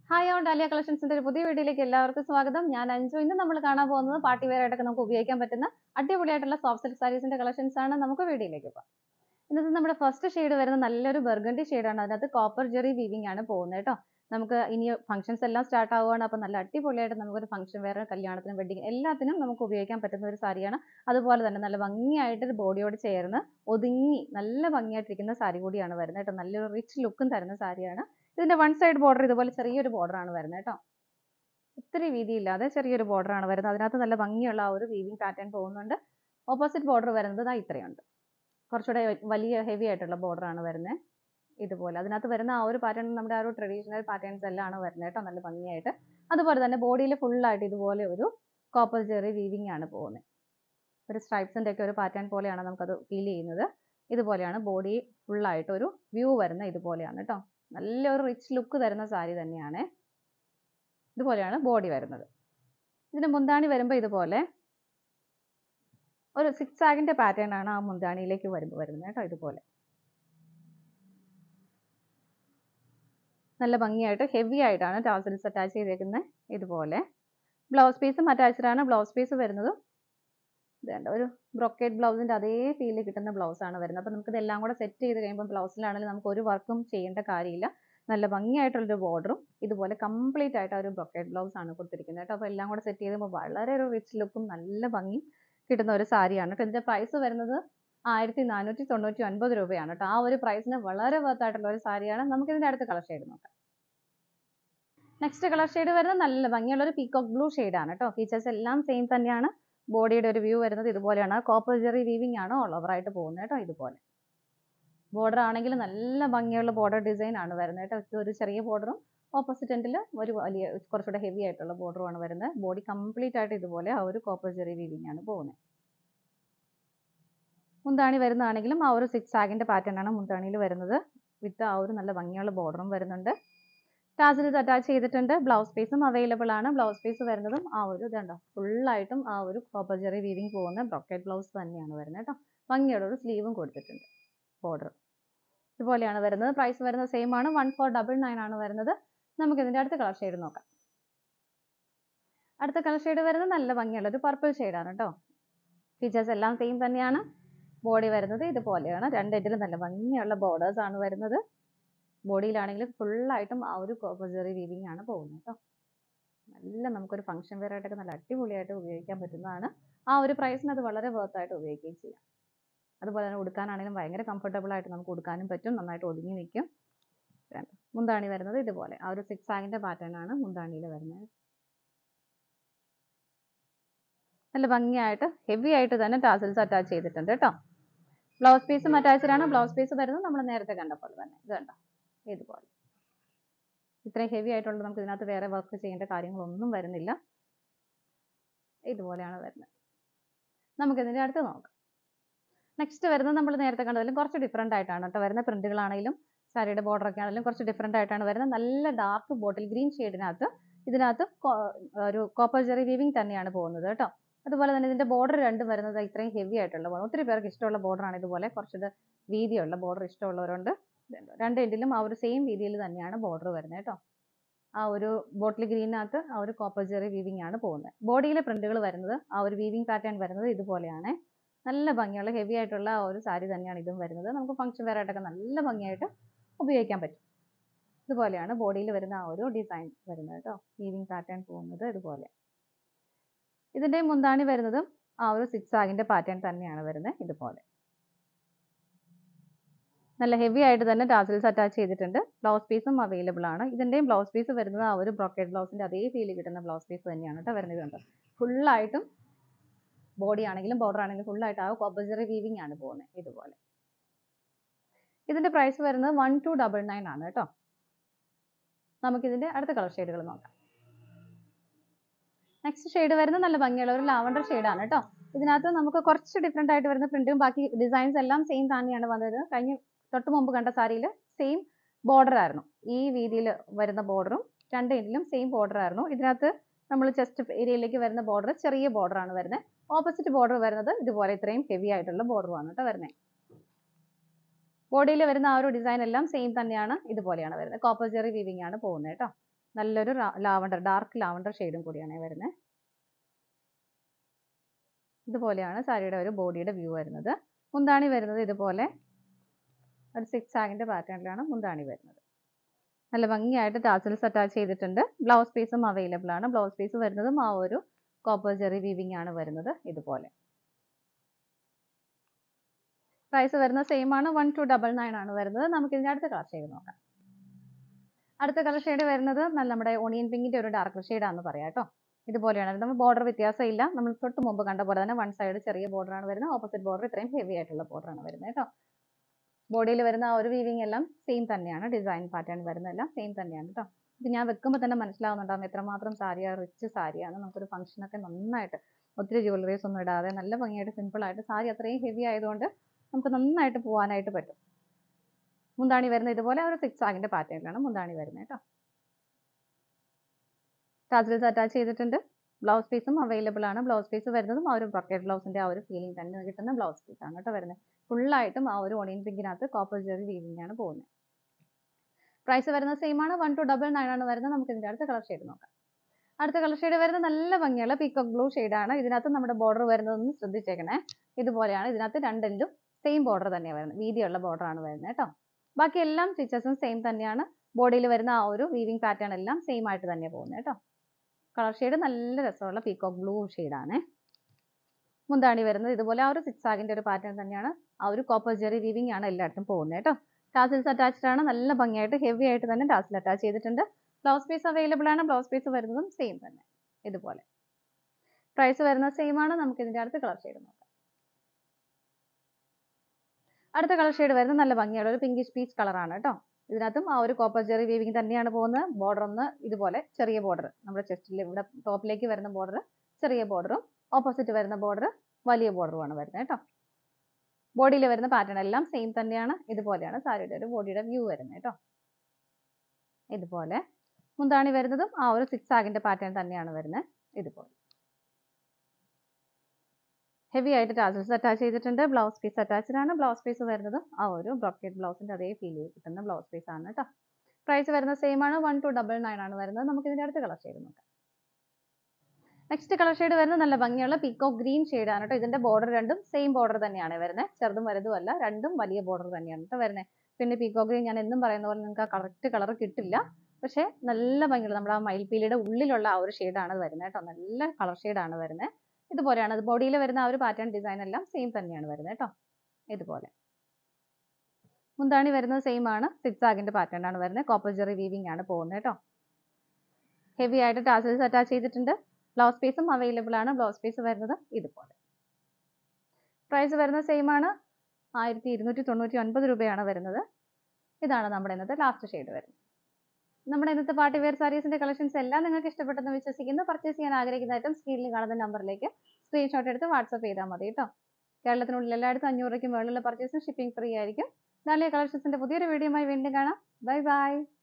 Hi all Dahlia collections ന്റെ ഒരു പുതിയ വീഡിയോയിലേക്ക് എല്ലാവർക്കും സ്വാഗതം. ഞാൻ അഞ്ജു. ഇന്ന് നമ്മൾ കാണാൻ പോകുന്നത് പാർട്ടി വെയർ ആയിട്ടൊക്കെ നമുക്ക് ഉപയോഗിക്കാൻ പറ്റുന്ന അടിപൊളിയായിട്ടുള്ള സോഫ്റ്റ് സിൽക്ക് സാരീസിന്റെ കളക്ഷൻസ് ആണ്. നമുക്ക് വീഡിയോയിലേക്ക് പോകാം. ഇന്നത്തെ നമ്മുടെ ഫസ്റ്റ് ഷെയ്ഡ് വരുന്നത് നല്ലൊരു ബർഗണ്ടി ഷെയ്ഡാണ്. അതിനകത്ത് കോപ്പർ ജെറി വീവിംഗ് ആണ് പോകുന്നത് കേട്ടോ. നമുക്ക് ഇനി ഫംഗ്ഷൻസ് എല്ലാം സ്റ്റാർട്ട് ആവുകയാണ്. അപ്പോൾ നല്ല അടിപൊളിയായിട്ട് നമുക്കൊരു ഫംഗ്ഷൻ വെയർ, കല്യാണത്തിനും വെഡിങ് എല്ലാത്തിനും നമുക്ക് ഉപയോഗിക്കാൻ പറ്റുന്ന ഒരു സാരിയാണ്. അതുപോലെ തന്നെ നല്ല ഭംഗിയായിട്ട് ബോഡിയോട് ചേർന്ന് ഒതുങ്ങി നല്ല ഭംഗിയായിട്ടിരിക്കുന്ന സാരി കൂടിയാണ് വരുന്നത് കേട്ടോ. നല്ലൊരു റിച്ച് ലുക്കും തരുന്ന സാരിയാണ്. ഇതിന്റെ വൺ സൈഡ് ബോർഡർ ഇതുപോലെ ചെറിയൊരു ബോർഡർ ആണ് വരുന്നത് കേട്ടോ. ഒത്തിരി വീതിയില്ലാതെ ചെറിയൊരു ബോർഡർ ആണ് വരുന്നത്. അതിനകത്ത് നല്ല ഭംഗിയുള്ള ആ ഒരു വീവിംഗ് പാറ്റേൺ പോകുന്നുണ്ട്. ഓപ്പോസിറ്റ് ബോർഡർ വരുന്നത് ദാ ഇത്രയുണ്ട്. കുറച്ചുകൂടെ വലിയ ഹെവി ആയിട്ടുള്ള ബോർഡർ ആണ് വരുന്നത്. ഇതുപോലെ അതിനകത്ത് വരുന്ന ആ ഒരു പാറ്റേൺ നമ്മുടെ ആ ഒരു ട്രഡീഷണൽ പാറ്റേൺസ് എല്ലാം ആണ് വരുന്നത് കേട്ടോ. നല്ല ഭംഗിയായിട്ട്. അതുപോലെ തന്നെ ബോഡിയിൽ ഫുള്ളായിട്ട് ഇതുപോലെ ഒരു കോപ്പർ ജെറി വീവിംഗ് ആണ് പോകുന്നത്. ഒരു സ്ട്രൈപ്സിന്റെ ഒക്കെ ഒരു പാറ്റേൺ പോലെയാണ് നമുക്കത് ഫീൽ ചെയ്യുന്നത്. ഇതുപോലെയാണ് ബോഡി ഫുള്ളായിട്ട് ഒരു വ്യൂ വരുന്ന ഇതുപോലെയാണ് കേട്ടോ. നല്ലൊരു റിച്ച് ലുക്ക് തരുന്ന സാരി തന്നെയാണ്. ഇതുപോലെയാണ് ബോഡി വരുന്നത്. ഇതിന്റെ മുന്താണി വരുമ്പോൾ ഇതുപോലെ ഒരു സിക്സ് ആഗിന്റെ പാറ്റേൺ ആണ് ആ മുന്താണിയിലേക്ക് വരുന്നത് കേട്ടോ. ഇതുപോലെ നല്ല ഭംഗിയായിട്ട് ഹെവി ആയിട്ടാണ് ടാസൽസ് അറ്റാച്ച് ചെയ്തേക്കുന്നത്. ഇതുപോലെ ബ്ലൗസ് പീസും അറ്റാച്ച്ഡ് ആണ്. ബ്ലൗസ് പീസ് വരുന്നത് ഇതേണ്ട ഒരു ബ്രൊക്കേഡ് ബ്ലൗസിന്റെ അതേ ഫീല് കിട്ടുന്ന ബ്ലൗസ് ആണ് വരുന്നത്. അപ്പോൾ നമുക്ക് ഇതെല്ലാം കൂടെ സെറ്റ് ചെയ്ത് കഴിയുമ്പോൾ ബ്ലൗസിലാണെങ്കിലും നമുക്ക് ഒരു വർക്കും ചെയ്യേണ്ട കാര്യമില്ല. നല്ല ഭംഗിയായിട്ടുള്ളൊരു ബോർഡറും ഇതുപോലെ കംപ്ലീറ്റ് ആയിട്ട് ഒരു ബ്രൊക്കേഡ് ബ്ലൗസ് ആണ് കൊടുത്തിരിക്കുന്നത് കേട്ടോ. അപ്പോൾ എല്ലാം കൂടെ സെറ്റ് ചെയ്യുമ്പോൾ വളരെ ഒരു റിച്ച് ലുക്കും നല്ല ഭംഗി കിട്ടുന്ന ഒരു സാരിയാണ് കേട്ടോ. ഇതിന്റെ പ്രൈസ് വരുന്നത് 1499 രൂപയാണ് കേട്ടോ. ആ ഒരു പ്രൈസിന് വളരെ വർത്ത് ആയിട്ടുള്ള ഒരു സാരിയാണ്. നമുക്ക് ഇതിന്റെ അടുത്ത കളർ ഷെയ്ഡ് നോക്കാം. നെക്സ്റ്റ് കളർ ഷെയ്ഡ് വരുന്നത് നല്ല ഭംഗിയുള്ള ഒരു പീകോക്ക് ബ്ലൂ ആണ് കേട്ടോ. ഫീച്ചേഴ്സ് എല്ലാം സെയിം തന്നെയാണ്. ബോഡിയുടെ ഒരു വ്യൂ വരുന്നത് ഇതുപോലെയാണ്. കോപ്പർ ജെറി വീവിംഗ് ആണ് ഓൾ ഓവർ ആയിട്ട് പോകുന്നത് കേട്ടോ. ഇതുപോലെ ബോർഡർ ആണെങ്കിൽ നല്ല ഭംഗിയുള്ള ബോർഡർ ഡിസൈൻ ആണ് വരുന്നത് കേട്ടോ. ഇതൊരു ചെറിയ ബോർഡറും ഓപ്പോസിറ്റ് എൻഡിൽ ഒരു വലിയ കുറച്ചുകൂടെ ഹെവി ആയിട്ടുള്ള ബോർഡറുമാണ് വരുന്നത്. ബോഡി കംപ്ലീറ്റ് ആയിട്ട് ഇതുപോലെ ആ ഒരു കോപ്പർ ജെറി വീവിംഗ് ആണ് പോകുന്നത്. മുന്താണി വരുന്നതാണെങ്കിലും ആ ഒരു സിക്സ് ആഗിന്റെ പാറ്റേൺ ആണ് മുന്താണിയിൽ വരുന്നത്. വിത്ത് ആ ഒരു നല്ല ഭംഗിയുള്ള ബോർഡറും വരുന്നുണ്ട്. ടാസൽസ് അറ്റാച്ച് ചെയ്തിട്ടുണ്ട്. ബ്ലൗസ് പീസും അവൈലബിൾ ആണ്. ബ്ലൗസ് പീസ് വരുന്നതും ആ ഒരു ഇതുണ്ടോ ഫുള്ളായിട്ടും ആ ഒരു കോപ്പർ ജെറി വീവിംഗ് പോകുന്ന ബ്രൊക്കേഡ് ബ്ലൗസ് തന്നെയാണ് വരുന്നത് കേട്ടോ. ഭംഗിയുള്ള ഒരു സ്ലീവും കൊടുത്തിട്ടുണ്ട്. ബോർഡർ ഇതുപോലെയാണ് വരുന്നത്. പ്രൈസ് വരുന്നത് സെയിം ആണ്. 1499 ആണ് വരുന്നത്. നമുക്ക് ഇതിന്റെ അടുത്ത കളർ ഷെയ്ഡ് നോക്കാം. അടുത്ത കളർ ഷെയ്ഡ് വരുന്നത് നല്ല ഭംഗിയുള്ള ഒരു പർപ്പിൾ ഷെയ്ഡാണ് കേട്ടോ. ഫീച്ചേഴ്സ് എല്ലാം സെയിം തന്നെയാണ്. ബോഡി വരുന്നത് ഇതുപോലെയാണ്. രണ്ട് എൻഡിലും നല്ല ഭംഗിയുള്ള ബോർഡേഴ്സ് ആണ് വരുന്നത്. ബോഡിയിലാണെങ്കിലും ഫുള്ളായിട്ടും ആ ഒരു കോപ്പർ ജെറി വീവിംഗ് ആണ് പോകുന്നത് കേട്ടോ. നല്ല നമുക്കൊരു ഫംഗ്ഷൻ വെയർ ആയിട്ടൊക്കെ നല്ല അടിപൊളിയായിട്ട് ഉപയോഗിക്കാൻ പറ്റുന്നതാണ്. ആ ഒരു പ്രൈസിന് അത് വളരെ വർത്ത് ആയിട്ട് ഉപയോഗിക്കുകയും ചെയ്യാം. അതുപോലെ തന്നെ ഉടുക്കാനാണെങ്കിലും ഭയങ്കര കംഫർട്ടബിൾ ആയിട്ട് നമുക്ക് ഉടുക്കാനും പറ്റും. നന്നായിട്ട് ഒതുങ്ങി നിൽക്കും. മുന്താണി വരുന്നത് ഇതുപോലെ ആ ഒരു സിക്സ് ആഗിന്റെ പാറ്റേൺ ആണ് മുന്താണിയിൽ വരുന്നത്. നല്ല ഭംഗിയായിട്ട് ഹെവി ആയിട്ട് തന്നെ ടാസൽസ് അറ്റാച്ച് ചെയ്തിട്ടുണ്ട് കേട്ടോ. ബ്ലൗസ് പീസും അറ്റാച്ച്ഡ് ആണ്. ബ്ലൗസ് പീസ് വരുന്നത് നമ്മൾ നേരത്തെ കണ്ട പോലെ തന്നെ ഇത് കണ്ടോ ഇതുപോലെ. ഇത്രയും ഹെവി ആയിട്ടുള്ളത് നമുക്ക് ഇതിനകത്ത് വേറെ വർക്ക് ചെയ്യേണ്ട കാര്യങ്ങളൊന്നും വരുന്നില്ല. ഇതുപോലെയാണ് വരുന്നത്. നമുക്ക് ഇതിന്റെ അടുത്ത് നോക്കാം. നെക്സ്റ്റ് വരുന്നത് നമ്മൾ നേരത്തെ കണ്ടതിലും കുറച്ച് ഡിഫറെന്റ് ആയിട്ടാണ് കേട്ടോ വരുന്ന. പ്രിന്റുകളാണെങ്കിലും സാരിയുടെ ബോർഡർ ഒക്കെ ആണെങ്കിലും കുറച്ച് ഡിഫറെന്റ് ആയിട്ടാണ് വരുന്നത്. നല്ല ഡാർക്ക് ബോട്ടിൽ ഗ്രീൻ ഷെയ്ഡിനകത്ത് ഇതിനകത്ത് ഒരു കോപ്പർ ജെറി വീവിംഗ് തന്നെയാണ് പോകുന്നത് കേട്ടോ. അതുപോലെ തന്നെ ഇതിന്റെ ബോർഡർ രണ്ടും വരുന്നത് ഇത്രയും ഹെവി ആയിട്ടുള്ള ബോർഡർ. ഒത്തിരി പേർക്ക് ഇഷ്ടമുള്ള ബോർഡറാണ് ഇതുപോലെ. കുറച്ച് വീതിയുള്ള ബോർഡർ ഇഷ്ടമുള്ളവരുണ്ട്. രണ്ട് എൻഡിലും ആ ഒരു സെയിം വീതിയിൽ തന്നെയാണ് ബോർഡർ വരുന്നത് കേട്ടോ. ആ ഒരു ബോട്ടിൽ ഗ്രീനകത്ത് ആ ഒരു കോപ്പർ ജെറി വീവിംഗ് ആണ് പോകുന്നത്. ബോഡിയിലെ പ്രിന്റുകൾ വരുന്നത് ആ ഒരു വീവിംഗ് പാറ്റേൺ വരുന്നത് ഇതുപോലെയാണ്. നല്ല ഭംഗിയുള്ള ഹെവി ആയിട്ടുള്ള ആ ഒരു സാരി തന്നെയാണ് ഇതും വരുന്നത്. നമുക്ക് ഫംഗ്ഷൻ വെയർ ആയിട്ടൊക്കെ നല്ല ഭംഗിയായിട്ട് ഉപയോഗിക്കാൻ പറ്റും. ഇതുപോലെയാണ് ബോഡിയിൽ വരുന്ന ആ ഒരു ഡിസൈൻ വരുന്നത് കേട്ടോ. വീവിംഗ് പാറ്റേൺ പോകുന്നത് ഇതുപോലെ. ഇതിന്റെ മുന്താണി വരുന്നതും ആ ഒരു സിക്സ് ആഗിന്റെ പാറ്റേൺ തന്നെയാണ് വരുന്നത്. ഇതുപോലെ നല്ല ഹെവി ആയിട്ട് തന്നെ ടാസൽസ് അറ്റാച്ച് ചെയ്തിട്ടുണ്ട്. ബ്ലൗസ് പീസും അവൈലബിൾ ആണ്. ഇതിന്റെയും ബ്ലൗസ് പീസ് വരുന്നത് ആ ഒരു ബ്രൊക്കേഡ് ബ്ലൗസിന്റെ അതേ ഫീൽ കിട്ടുന്ന ബ്ലൗസ് പീസ് തന്നെയാണ് കേട്ടോ വരുന്നത്. കണ്ടോ ഫുള്ളായിട്ടും ബോഡി ആണെങ്കിലും ബോർഡർ ആണെങ്കിലും ഫുള്ളായിട്ട് ആ കോപ്പർ ജെറി വീവിംഗ് ആണ് പോകുന്നത് ഇതുപോലെ. ഇതിന്റെ പ്രൈസ് വരുന്നത് 1299 ആണ് കേട്ടോ. നമുക്കിതിന്റെ അടുത്ത കളർ ഷെയ്ഡുകൾ നോക്കാം. നെക്സ്റ്റ് ഷെയ്ഡ് വരുന്നത് നല്ല ഭംഗിയുള്ള ഒരു ലാവണ്ടർ ഷെയ്ഡാണ് കേട്ടോ. ഇതിനകത്ത് നമുക്ക് കുറച്ച് ഡിഫറെന്റ് ആയിട്ട് വരുന്ന പ്രിന്റും ബാക്കി ഡിസൈൻസ് എല്ലാം സെയിം തന്നെയാണ് വന്നത്. കഴിഞ്ഞ തൊട്ട് മുമ്പ് കണ്ട സാരിയിൽ സെയിം ബോർഡർ ആയിരുന്നു. ഈ രീതിയിൽ വരുന്ന ബോർഡറും രണ്ട് എൻഡിലും സെയിം ബോർഡർ ആയിരുന്നു. ഇതിനകത്ത് നമ്മൾ ചെസ്റ്റ് ഏരിയയിലേക്ക് വരുന്ന ബോർഡർ ചെറിയ ബോർഡർ ആണ് വരുന്നത്. ഓപ്പോസിറ്റ് ബോർഡർ വരുന്നത് ഇതുപോലെ ഇത്രയും ഹെവി ആയിട്ടുള്ള ബോർഡറുമാണ് കേട്ടോ വരുന്നത്. ബോഡിയിൽ വരുന്ന ആ ഒരു ഡിസൈൻ എല്ലാം സെയിം തന്നെയാണ്. ഇതുപോലെയാണ് വരുന്നത്. കോപ്പർ ജെറി വീവിംഗ് ആണ് പോകുന്നത് കേട്ടോ. നല്ലൊരു ലാവണ്ടർ, ഡാർക്ക് ലാവണ്ടർ ഷെയ്ഡും കൂടിയാണ് വരുന്നത്. ഇതുപോലെയാണ് സാരിയുടെ ഒരു ബോഡിയുടെ വ്യൂ വരുന്നത്. മുന്താണി വരുന്നത് ഇതുപോലെ ഒരു 6 ആഗിന്റെ പാറ്റേണിലാണ് മുന്താണി വരുന്നത്. നല്ല ഭംഗിയായിട്ട് ടാസൽസ് അറ്റാച്ച് ചെയ്തിട്ടുണ്ട്. ബ്ലൗസ് പീസും അവൈലബിൾ ആണ്. ബ്ലൗസ് പീസ് വരുന്നതും ആ ഒരു കോപ്പർ ജെറി വീവിംഗ് ആണ് വരുന്നത് ഇതുപോലെ. പ്രൈസ് വരുന്നത് സെയിം ആണ്. 1299 ആണ് വരുന്നത്. നമുക്ക് ഇതിന്റെ അടുത്ത കളർ ഷെയ്ഡ് നോക്കാം. അടുത്ത കളർ ഷെയ്ഡ് വരുന്നത് നമ്മുടെ ഓണിയൻ പിങ്കിന്റെ ഒരു ഡാർക്ക് ഷെയ്ഡാണെന്ന് പറയാം കേട്ടോ. ഇതുപോലെയാണ്. നമ്മൾ ബോർഡർ വ്യത്യാസമില്ല. നമ്മൾ തൊട്ട് മുമ്പ് കണ്ട പോലെ തന്നെ വൺ സൈഡ് ചെറിയ ബോർഡർ ആണ് വരുന്നത്. ഓപ്പോസിറ്റ് ബോർഡർ ഇത്രയും ഹെവി ആയിട്ടുള്ള ബോർഡർ ആണ് വരുന്നത് കേട്ടോ. ബോഡിയിൽ വരുന്ന ആ ഒരു വീവിംഗ് എല്ലാം സെയിം തന്നെയാണ്. ഡിസൈൻ പാറ്റേൺ വരുന്നതെല്ലാം സെയിം തന്നെയാണ് കേട്ടോ. ഇത് ഞാൻ വെക്കുമ്പോൾ തന്നെ മനസ്സിലാവുന്നുണ്ടാകും എത്രമാത്രം സാരിയാണ്, റിച്ച് സാരിയാണ്. നമുക്കൊരു ഫംഗ്ഷനൊക്കെ നന്നായിട്ട് ഒത്തിരി ജ്വല്ലറീസ് ഒന്നും ഇടാതെ നല്ല ഭംഗിയായിട്ട് സിമ്പിൾ ആയിട്ട് സാരി അത്രയും ഹെവി ആയതുകൊണ്ട് നമുക്ക് നന്നായിട്ട് പോകാനായിട്ട് പറ്റും. മുന്താണി വരുന്നത് ഇതുപോലെ ഒരു 6 ആഗിന്റെ പാറ്റേണിലാണ് മുന്താണി വരുന്നത് കേട്ടോ. ടാസൽസ് അറ്റാച്ച് ചെയ്തിട്ടുണ്ട്. ബ്ലൗസ് പീസും അവൈലബിൾ ആണ്. ബ്ലൗസ് പീസ് വരുന്നതും ആ ഒരു ബ്രൊക്കേഡ് ബ്ലൗസിന്റെ ആ ഒരു ഫീലിംഗ് തന്നെ കിട്ടുന്ന ബ്ലൗസ് പീസ് ആണ് കേട്ടോ വരുന്നത്. ഫുള്ളായിട്ടും ആ ഒരു ഓണിയൻ പിങ്കിനകത്ത് കോപ്പർ ജെറി വീവിംഗ് ആണ് പോകുന്നത്. പ്രൈസ് വരുന്നത് സെയിം ആണ്. 1299 ആണ് വരുന്നത്. നമുക്ക് ഇതിന്റെ അടുത്ത കളർ ഷെയ്ഡ് നോക്കാം. അടുത്ത കളർ ഷെയ്ഡ് വരുന്നത് നല്ല ഭംഗിയുള്ള പീക്കോക്ക് ബ്ലൂ ഷെയ്ഡാണ്. ഇതിനകത്ത് നമ്മുടെ ബോർഡർ വരുന്നതൊന്ന് ശ്രദ്ധിച്ചേക്കണേ. ഇതുപോലെയാണ്. ഇതിനകത്ത് രണ്ടെങ്കിലും സെയിം ബോർഡർ തന്നെയാണ് വരുന്നത്. വീതിയുള്ള ബോർഡർ ആണ് വരുന്നത് കേട്ടോ. ബാക്കി എല്ലാം സ്റ്റിച്ചസും സെയിം തന്നെയാണ്. ബോഡിയിൽ വരുന്ന ആ ഒരു വീവിംഗ് പാറ്റേൺ എല്ലാം സെയിം ആയിട്ട് തന്നെ പോകുന്നത് കേട്ടോ. കളർ ഷെയ്ഡ് നല്ല രസമുള്ള പീക്കോക്ക് ബ്ലൂ ഷെയ്ഡാണ്. മുന്താണി വരുന്നത് ഇതുപോലെ ആ ഒരു 6 ആഗിന്റെ ഒരു പാറ്റേൺ തന്നെയാണ്. ആ ഒരു കോപ്പർ ജെറി വീവിംഗ് ആണ് എല്ലായിടത്തും പോകുന്നത് കേട്ടോ. ടാസിൽസ് അറ്റാച്ച്ഡ് ആണ്. നല്ല ഭംഗിയായിട്ട് ഹെവി ആയിട്ട് തന്നെ ടാസിൽ അറ്റാച്ച് ചെയ്തിട്ടുണ്ട്. ബ്ലൗസ് പീസ് അവൈലബിൾ ആണ്. ബ്ലൗസ് പീസ് വരുന്നതും സെയിം തന്നെ ഇതുപോലെ. പ്രൈസ് വരുന്നത് സെയിം ആണ്. നമുക്ക് ഇതിന്റെ അടുത്ത കളർ ഷെയ്ഡ് നോക്കാം. അടുത്ത കളർ ഷെയ്ഡ് വരുന്നത് നല്ല ഭംഗിയുള്ള ഒരു പിങ്കിഷ് പീച്ച് കളറാണ് കേട്ടോ. ഇതിനകത്തും ആ ഒരു കോപ്പർ ജെറി വീവിംഗ് തന്നെയാണ് പോകുന്നത്. ബോർഡർ ഒന്ന് ഇതുപോലെ ചെറിയ ബോർഡർ, നമ്മുടെ ചെസ്റ്റിൽ ഇവിടെ ടോപ്പിലേക്ക് വരുന്ന ബോർഡർ ചെറിയ ബോർഡറും ഓപ്പോസിറ്റ് വരുന്ന ബോർഡർ വലിയ ബോർഡറുമാണ് വരുന്നത് കേട്ടോ. ബോഡിയിൽ വരുന്ന പാറ്റേൺ എല്ലാം സെയിം തന്നെയാണ്. ഇതുപോലെയാണ് സാരിയുടെ ഒരു ബോഡിയുടെ വ്യൂ വരുന്നത് കേട്ടോ. ഇതുപോലെ മുന്താണി വരുന്നതും ആ ഒരു 6 ആഗിന്റെ പാറ്റേൺ തന്നെയാണ് വരുന്നത് ഇതുപോലെ. ഹെവി ആയിട്ട് ടാസൽസ് അറ്റാച്ച് ചെയ്തിട്ടുണ്ട്. ബ്ലൗസ് പീസ് അറ്റാച്ച്ഡ് ആണ്. ബ്ലൗസ് പീസ് വരുന്നത് ആ ഒരു ബ്രോക്കേഡ് ബ്ലൗസിന്റെ അതേ ഫീൽ കിട്ടുന്ന ബ്ലൗസ് പീസ് ആണ് കേട്ടോ. പ്രൈസ് വരുന്നത് സെയിം ആണ്. 1299 ആണ് വരുന്നത്. നമുക്ക് ഇതിന്റെ അടുത്ത കളർ ഷെയ്ഡ് നോക്കാം. നെക്സ്റ്റ് കളർ ഷെയ്ഡ് വരുന്നത് നല്ല ഭംഗിയുള്ള പീക്കോക്ക് ഗ്രീൻ ഷെയ്ഡ് ആണ് കേട്ടോ. ഇതിന്റെ ബോർഡർ രണ്ടും സെയിം ബോർഡർ തന്നെയാണ് വരുന്നത്. ചെറുതും വലുതും അല്ല, രണ്ടും വലിയ ബോർഡർ തന്നെയാണ് കേട്ടോ വരുന്നത്. പിന്നെ പീക്കോക്ക് ഗ്രീൻ ഞാൻ എന്നും പറയുന്ന പോലെ നിങ്ങൾക്ക് ആ കറക്റ്റ് കളർ കിട്ടില്ല. പക്ഷേ നല്ല ഭംഗിയുള്ള നമ്മുടെ ആ മയിൽപ്പീലിയുടെ ഉള്ളിലുള്ള ആ ഒരു ഷെയ്ഡാണ് വരുന്നത് കേട്ടോ. നല്ല കളർ ഷെയ്ഡാണ് വരുന്നത്. ഇതുപോലെയാണ്. ബോഡിയിൽ വരുന്ന ആ ഒരു പാറ്റേൺ ഡിസൈൻ എല്ലാം സെയിം തന്നെയാണ് വരുന്നത് കേട്ടോ. ഇതുപോലെ മുന്താണി വരുന്നത് സെയിം ആണ്. 6 ആഗിന്റെ പാറ്റേൺ ആണ് വരുന്നത്. കോപ്പർ ജെറി വീവിംഗ് ആണ് പോകുന്നത് കേട്ടോ. ഹെവി ആയിട്ട് ടാസൽസ് അറ്റാച്ച് ചെയ്തിട്ടുണ്ട്. ബ്ലൗസ് പീസും അവൈലബിൾ ആണ്. ബ്ലൗസ് പീസ് വരുന്നത് ഇതുപോലെ. പ്രൈസ് വരുന്നത് സെയിം ആണ്. 1299 രൂപയാണ് വരുന്നത്. ഇതാണ് നമ്മുടെ ഇന്നത്തെ ലാസ്റ്റ് ഷെയ്ഡ് വരുന്നത്. നമ്മുടെ ഇന്നത്തെ പാർട്ടി വെയർ സാരീസിന്റെ കളക്ഷൻസ് എല്ലാം നിങ്ങൾക്ക് ഇഷ്ടപ്പെട്ടെന്ന് വിശ്വസിക്കുന്നു. പർച്ചേസ് ചെയ്യാൻ ആഗ്രഹിക്കുന്ന ഐറ്റം സ്ക്രീനിൽ കാണുന്ന നമ്പറിലേക്ക് സ്ക്രീൻഷോട്ട് എടുത്ത് വാട്സ്ആപ്പ് ചെയ്താൽ മതി കേട്ടോ. കേരളത്തിനുള്ളിൽ എല്ലായിടത്തും 500 രൂപയ്ക്ക് മുകളിലുള്ള പർച്ചേസിന് ഷിപ്പിംഗ് ഫ്രീ ആയിരിക്കും. ഡാലിയ കളക്ഷൻസിന്റെ പുതിയൊരു വീഡിയോയുമായി വീണ്ടും കാണാം. Bye by.